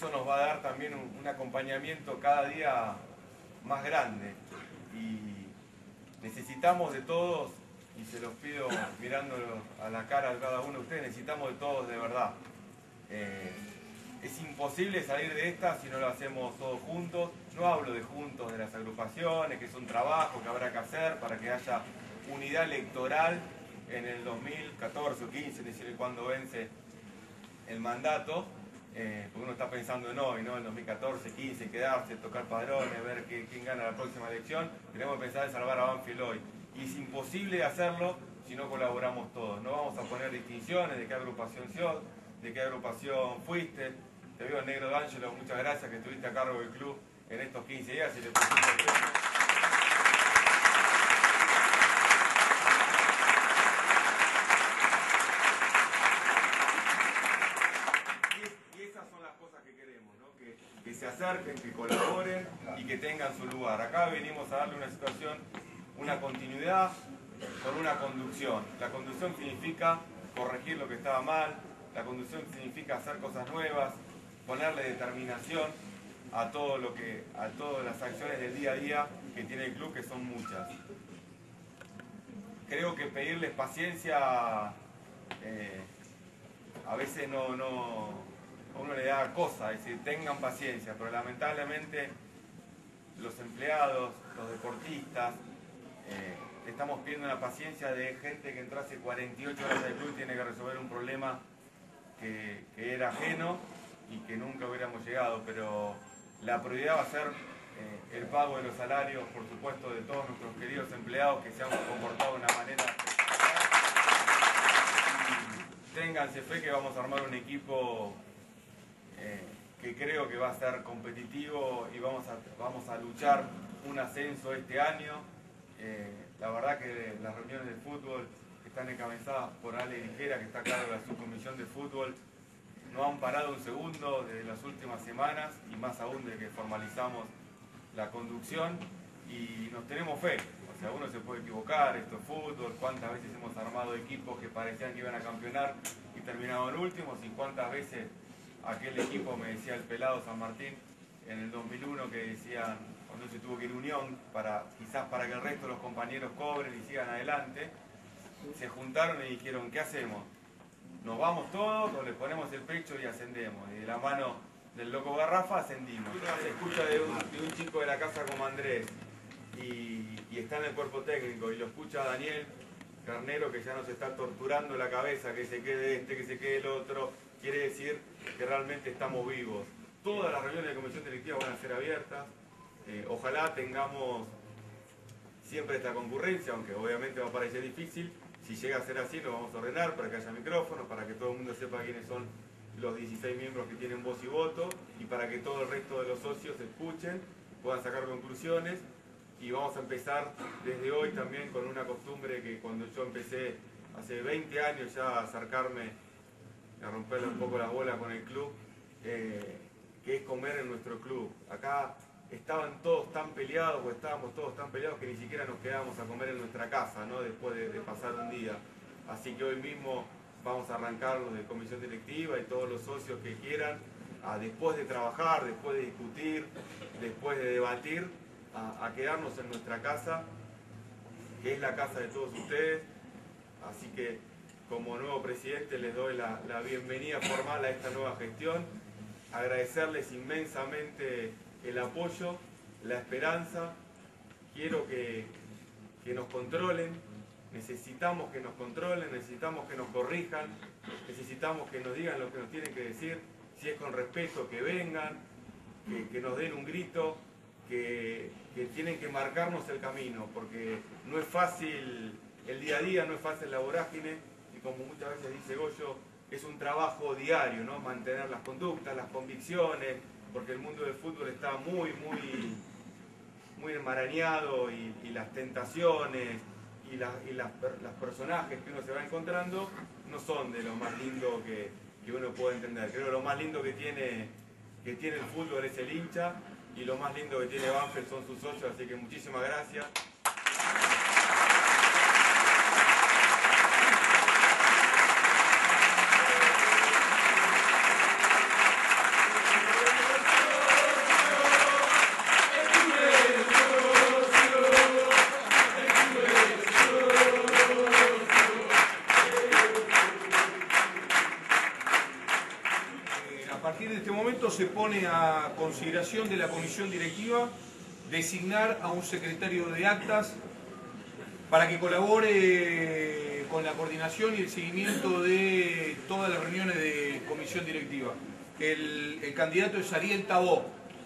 Eso nos va a dar también un acompañamiento cada día más grande y necesitamos de todos, y se los pido mirándolos a la cara a cada uno de ustedes, necesitamos de todos de verdad. Es imposible salir de esta si no lo hacemos todos juntos. No hablo de juntos de las agrupaciones, que es un trabajo que habrá que hacer para que haya unidad electoral en el 2014 o 15, es decir, cuando vence el mandato, porque uno está pensando en hoy, ¿no? En 2014, 15, quedarse, tocar padrones, ver quién gana la próxima elección. Tenemos que pensar en salvar a Banfield hoy. Y es imposible hacerlo si no colaboramos todos. No vamos a poner distinciones de qué agrupación sos, de qué agrupación fuiste. Te veo, Negro D'Angelo, muchas gracias que estuviste a cargo del club en estos 15 días y le pusiste el premio. Y esas son las cosas que queremos, ¿no? Que se acerquen, que colaboren y que tengan su lugar. Acá venimos a darle una situación, una continuidad con una conducción. La conducción significa corregir lo que estaba mal, la conducción significa hacer cosas nuevas, ponerle determinación a todas las acciones del día a día que tiene el club, que son muchas. Creo que pedirles paciencia a veces a uno le da cosa, es decir, tengan paciencia, pero lamentablemente los empleados, los deportistas, estamos pidiendo la paciencia de gente que entró hace 48 horas del club y tiene que resolver un problema que era ajeno y que nunca hubiéramos llegado, pero la prioridad va a ser el pago de los salarios, por supuesto, de todos nuestros queridos empleados que se han comportado de una manera... Y ténganse fe que vamos a armar un equipo que creo que va a ser competitivo y vamos a luchar un ascenso este año. La verdad que las reuniones de fútbol que están encabezadas por Ale Ligera, que está a cargo de la subcomisión de fútbol, no han parado un segundo desde las últimas semanas y más aún desde que formalizamos la conducción y nos tenemos fe. O sea, uno se puede equivocar, esto es fútbol, cuántas veces hemos armado equipos que parecían que iban a campeonar y terminaban últimos y cuántas veces aquel equipo, me decía el pelado San Martín en el 2001, que decían, cuando se tuvo que ir Unión, quizás para que el resto de los compañeros cobren y sigan adelante, se juntaron y dijeron, ¿qué hacemos? ¿Nos vamos todos o le ponemos el pecho y ascendemos? Y de la mano del loco Garrafa ascendimos. Se escucha de un chico de la casa como Andrés y está en el cuerpo técnico y lo escucha Daniel Carnero, que ya nos está torturando la cabeza, que se quede este, que se quede el otro, quiere decir que realmente estamos vivos. Todas las reuniones de comisión directiva van a ser abiertas. Ojalá tengamos siempre esta concurrencia, aunque obviamente va a parecer difícil. Si llega a ser así, lo vamos a ordenar para que haya micrófonos, para que todo el mundo sepa quiénes son los 16 miembros que tienen voz y voto y para que todo el resto de los socios escuchen, puedan sacar conclusiones. Y vamos a empezar desde hoy también con una costumbre que cuando yo empecé hace 20 años ya a acercarme, a romperle un poco las bolas con el club, que es comer en nuestro club. Acá estaban todos tan peleados, o estábamos todos tan peleados que ni siquiera nos quedábamos a comer en nuestra casa, ¿no? Después de pasar un día. Así que hoy mismo vamos a arrancar los de comisión directiva y todos los socios que quieran, después de trabajar, después de discutir, después de debatir, a quedarnos en nuestra casa, que es la casa de todos ustedes. Así que como nuevo presidente les doy la bienvenida formal a esta nueva gestión, agradecerles inmensamente el apoyo, la esperanza. Quiero que nos controlen, necesitamos que nos controlen, necesitamos que nos corrijan, necesitamos que nos digan lo que nos tienen que decir, si es con respeto que vengan, que nos den un grito, que tienen que marcarnos el camino, porque no es fácil el día a día, no es fácil la vorágine, y como muchas veces dice Goyo, es un trabajo diario, ¿no? Mantener las conductas, las convicciones, porque el mundo del fútbol está muy enmarañado y las tentaciones y las personajes que uno se va encontrando no son de lo más lindo que uno puede entender. Creo que lo más lindo que tiene el fútbol es el hincha y lo más lindo que tiene Banfield son sus socios, así que muchísimas gracias. partir de este momento se pone a consideración de la comisión directiva designar a un secretario de actas para que colabore con la coordinación y el seguimiento de todas las reuniones de comisión directiva. El candidato es Ariel Tabó.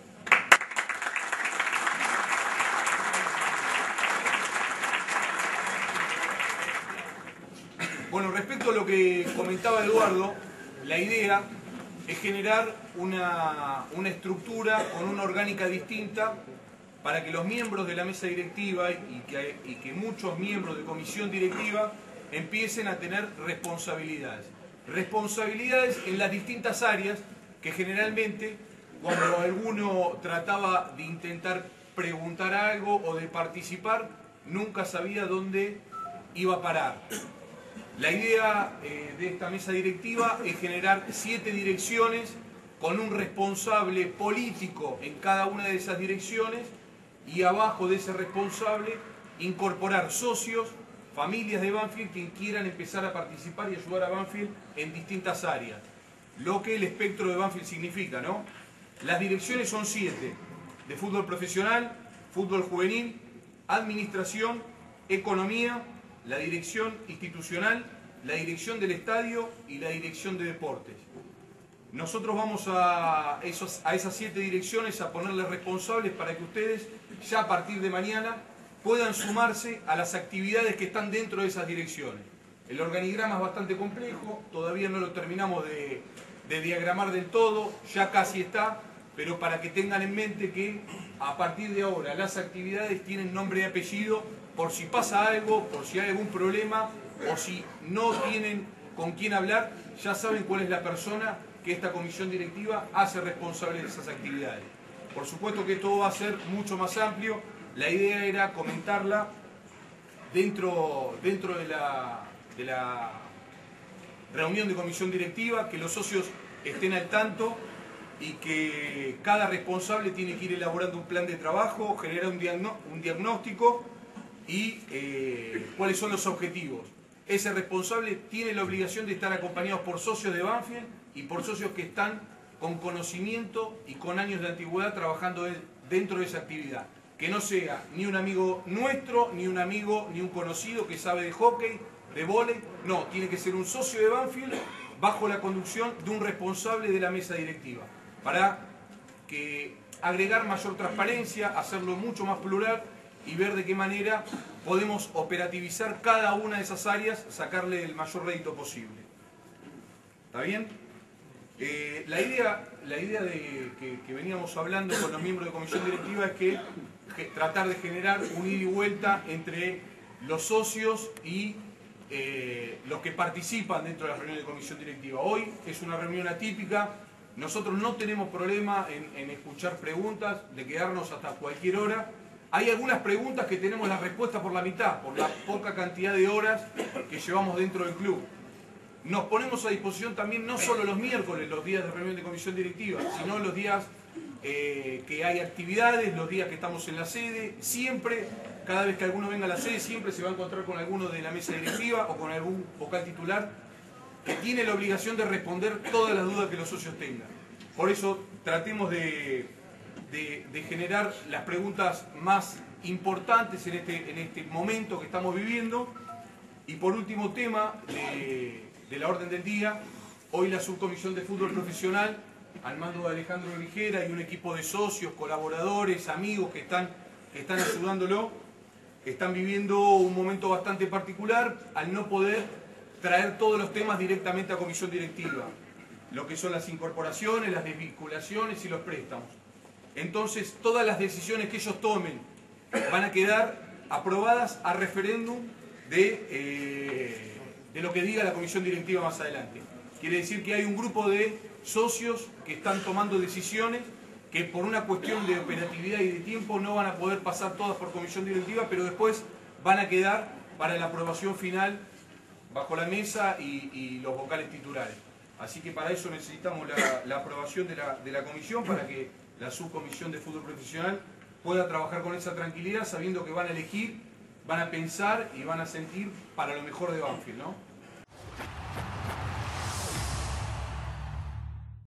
Bueno, respecto a lo que comentaba Eduardo, la idea es generar una estructura con una orgánica distinta para que los miembros de la mesa directiva y que muchos miembros de comisión directiva empiecen a tener responsabilidades. Responsabilidades en las distintas áreas que generalmente cuando alguno trataba de intentar preguntar algo o de participar, nunca sabía dónde iba a parar. La idea de esta mesa directiva es generar 7 direcciones con un responsable político en cada una de esas direcciones y abajo de ese responsable incorporar socios, familias de Banfield que quieran empezar a participar y ayudar a Banfield en distintas áreas. Lo que el espectro de Banfield significa, ¿no? Las direcciones son 7, de fútbol profesional, fútbol juvenil, administración, economía, la dirección institucional, la dirección del estadio y la dirección de deportes. Nosotros vamos a esas 7 direcciones a ponerles responsables para que ustedes ya a partir de mañana puedan sumarse a las actividades que están dentro de esas direcciones. El organigrama es bastante complejo, todavía no lo terminamos de diagramar del todo, ya casi está, pero para que tengan en mente que a partir de ahora las actividades tienen nombre y apellido por si pasa algo, por si hay algún problema o si no tienen con quién hablar, ya saben cuál es la persona que esta comisión directiva hace responsable de esas actividades. Por supuesto que todo va a ser mucho más amplio, la idea era comentarla dentro de la reunión de comisión directiva, que los socios estén al tanto y que cada responsable tiene que ir elaborando un plan de trabajo, generar un diagnóstico y cuáles son los objetivos. Ese responsable tiene la obligación de estar acompañado por socios de Banfield y por socios que están con conocimiento y con años de antigüedad trabajando dentro de esa actividad. Que no sea ni un amigo nuestro, ni un amigo, ni un conocido que sabe de hockey, de vóley. No, tiene que ser un socio de Banfield bajo la conducción de un responsable de la mesa directiva. Para que agregar mayor transparencia, hacerlo mucho más plural y ver de qué manera podemos operativizar cada una de esas áreas, sacarle el mayor rédito posible. ¿Está bien? La idea que veníamos hablando con los miembros de comisión directiva es que tratar de generar un ida y vuelta entre los socios y los que participan dentro de la reunión de comisión directiva. Hoy es una reunión atípica, nosotros no tenemos problema en escuchar preguntas, de quedarnos hasta cualquier hora. Hay algunas preguntas que tenemos la respuesta por la mitad, por la poca cantidad de horas que llevamos dentro del club. Nos ponemos a disposición también no solo los miércoles, los días de reunión de comisión directiva, sino los días que hay actividades, los días que estamos en la sede. Siempre, cada vez que alguno venga a la sede, siempre se va a encontrar con alguno de la mesa directiva o con algún vocal titular que tiene la obligación de responder todas las dudas que los socios tengan. Por eso tratemos de generar las preguntas más importantes en este momento que estamos viviendo. Y por último tema de la orden del día, hoy la subcomisión de fútbol profesional, al mando de Alejandro Ligera y un equipo de socios, colaboradores, amigos que están ayudándolo, están viviendo un momento bastante particular al no poder traer todos los temas directamente a comisión directiva, lo que son las incorporaciones, las desvinculaciones y los préstamos. Entonces, todas las decisiones que ellos tomen van a quedar aprobadas a referéndum de lo que diga la comisión directiva más adelante. Quiere decir que hay un grupo de socios que están tomando decisiones que por una cuestión de operatividad y de tiempo no van a poder pasar todas por comisión directiva, pero después van a quedar para la aprobación final bajo la mesa y los vocales titulares. Así que para eso necesitamos la aprobación de la comisión para que la subcomisión de fútbol profesional pueda trabajar con esa tranquilidad, sabiendo que van a elegir, van a pensar y van a sentir para lo mejor de Banfield, ¿no?